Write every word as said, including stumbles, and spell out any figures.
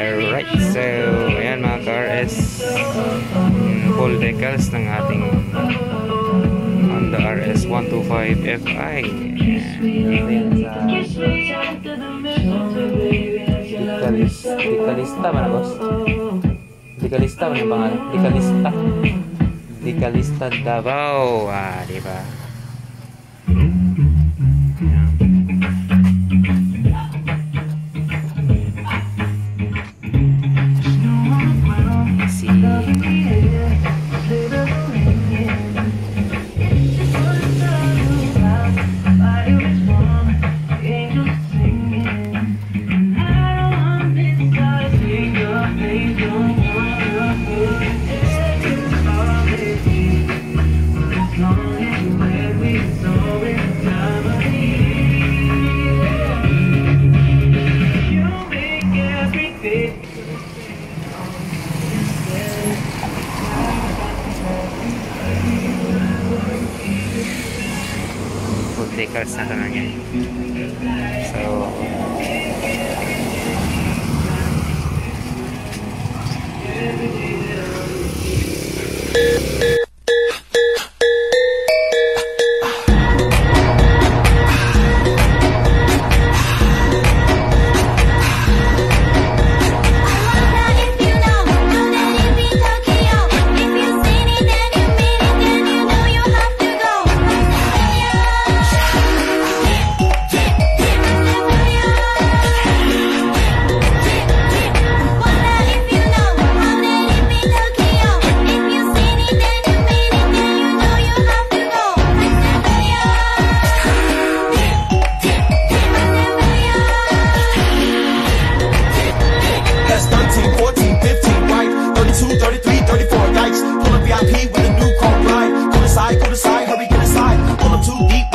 Alright, so ayan mga ka-R S, full decals ng ating Honda R S one twenty-five F I. Ayan sa Dicalista, Dicalista ba na boss? Dicalista ba na yung pangalan? Dicalista Dicalista Davao, ah diba? Decals na naman yan. So thirty-three, thirty-four, yikes. Pull up V I P with a new car ride. Go to side, go to side, hurry, get inside. Pull up too deep.